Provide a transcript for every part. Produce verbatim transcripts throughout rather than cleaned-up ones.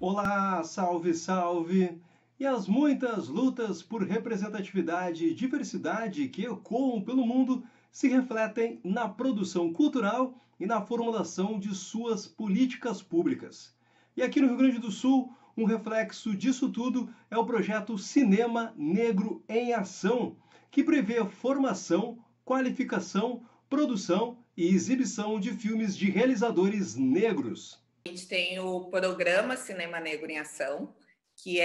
Olá, salve, salve! E as muitas lutas por representatividade e diversidade que ecoam pelo mundo se refletem na produção cultural e na formulação de suas políticas públicas. E aqui no Rio Grande do Sul, um reflexo disso tudo é o projeto Cinema Negro em Ação, que prevê a formação, qualificação, produção e exibição de filmes de realizadores negros. A gente tem o programa Cinema Negro em Ação, que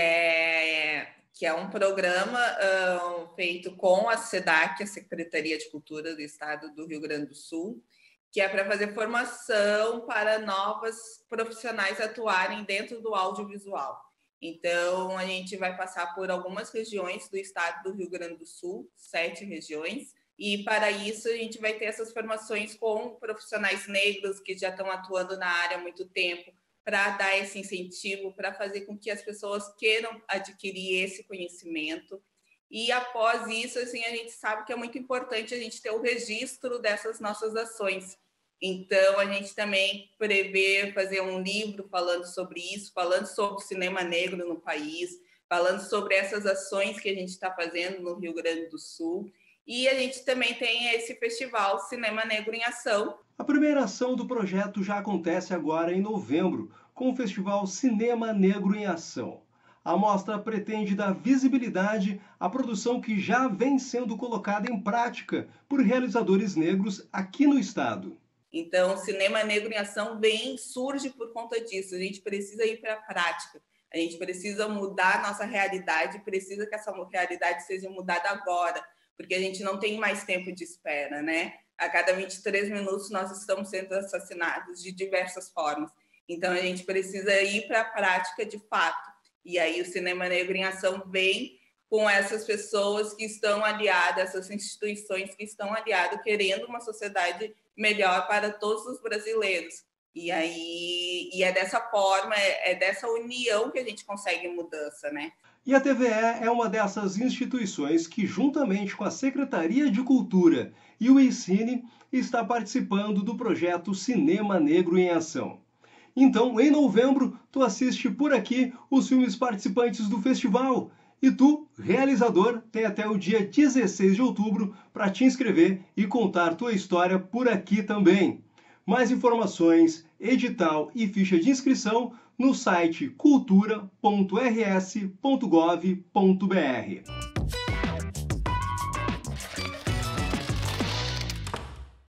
é, que é um programa uh, feito com a SEDAC, a Secretaria de Cultura do Estado do Rio Grande do Sul, que é para fazer formação para novas profissionais atuarem dentro do audiovisual. Então, a gente vai passar por algumas regiões do estado do Rio Grande do Sul, sete regiões, e para isso a gente vai ter essas formações com profissionais negros que já estão atuando na área há muito tempo, para dar esse incentivo, para fazer com que as pessoas queiram adquirir esse conhecimento. E após isso, assim, a gente sabe que é muito importante a gente ter o registro dessas nossas ações. Então, a gente também prevê fazer um livro falando sobre isso, falando sobre o cinema negro no país, falando sobre essas ações que a gente está fazendo no Rio Grande do Sul. E a gente também tem esse festival Cinema Negro em Ação. A primeira ação do projeto já acontece agora em novembro, com o festival Cinema Negro em Ação. A mostra pretende dar visibilidade à produção que já vem sendo colocada em prática por realizadores negros aqui no estado. Então, o Cinema Negro em Ação vem, surge por conta disso. A gente precisa ir para a prática. A gente precisa mudar a nossa realidade, precisa que essa realidade seja mudada agora, porque a gente não tem mais tempo de espera, né? A cada vinte e três minutos nós estamos sendo assassinados de diversas formas. Então, a gente precisa ir para a prática de fato. E aí o Cinema Negro em Ação vem com essas pessoas que estão aliadas, essas instituições que estão aliadas, querendo uma sociedade melhor para todos os brasileiros. E aí e é dessa forma, é, é dessa união que a gente consegue mudança, né? E a T V E é uma dessas instituições que, juntamente com a Secretaria de Cultura e o Ensine, está participando do projeto Cinema Negro em Ação. Então, em novembro, tu assiste por aqui os filmes participantes do festival. E tu, realizador, tem até o dia dezesseis de outubro para te inscrever e contar tua história por aqui também. Mais informações, edital e ficha de inscrição no site cultura ponto r s ponto gov ponto b r.